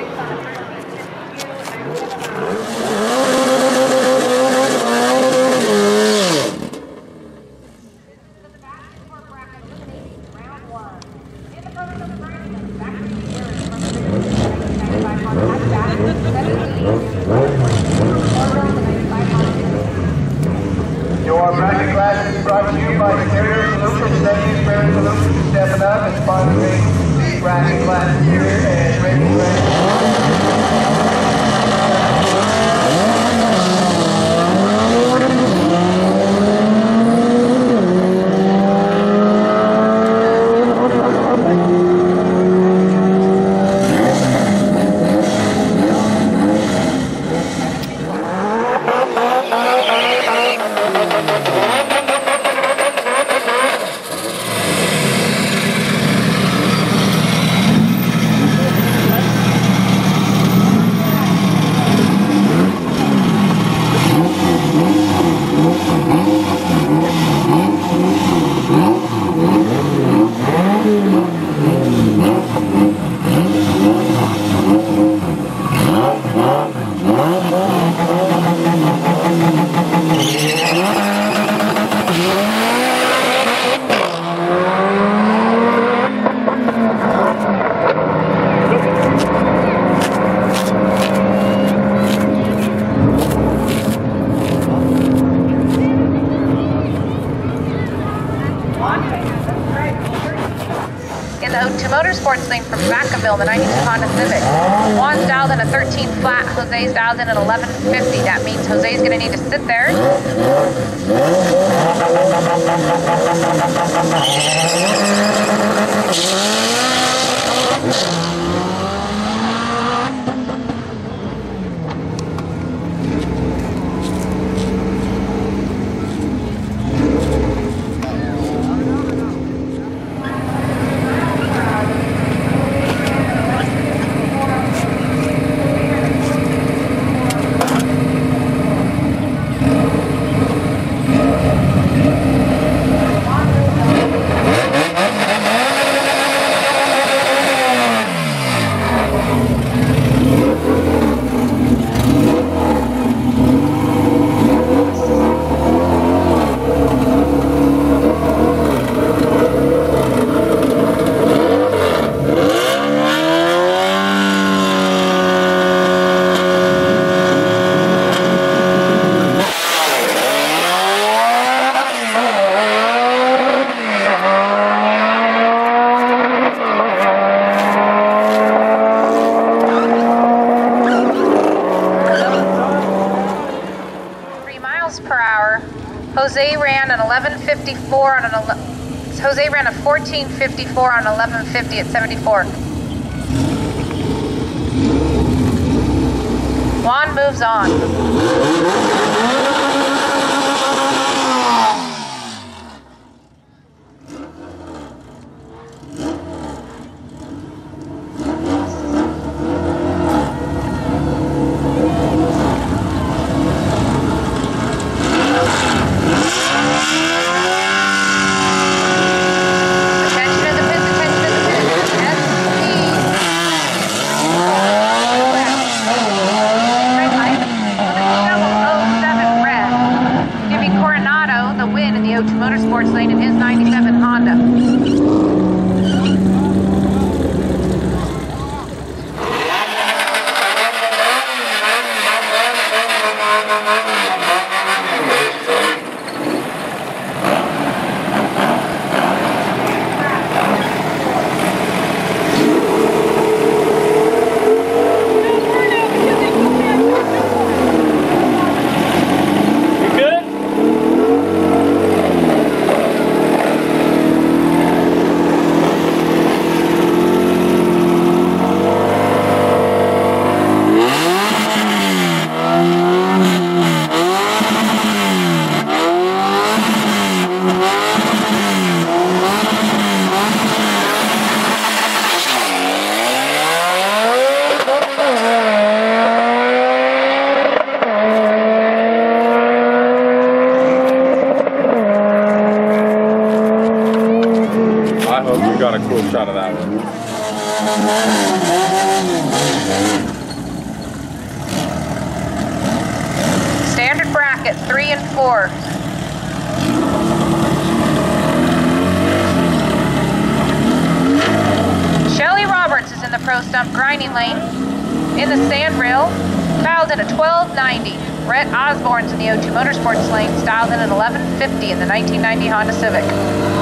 Your bracket class is brought to you by Superior Solutions. Thank you, Superior Solutions, for stepping up and sponsoring the bracket class here and raising in the O2 Motorsports lane from Vacaville, the 92 Honda Civic. Juan's dialed in a 13 flat, Jose's dialed in at 1150. That means Jose's going to need to sit there. Per hour. Jose ran an 11:54 on an Jose ran a 14:54 on 11:50 at 74. Juan moves on. O2 Motorsports lane in his 97 Honda. I hope you got a cool shot of that one. 4. Shelly Roberts is in the Pro Stump grinding lane. In the sand rail, dialed in at 1290. Rhett Osborne's in the O2 Motorsports lane, dialed in at 1150 in the 1990 Honda Civic.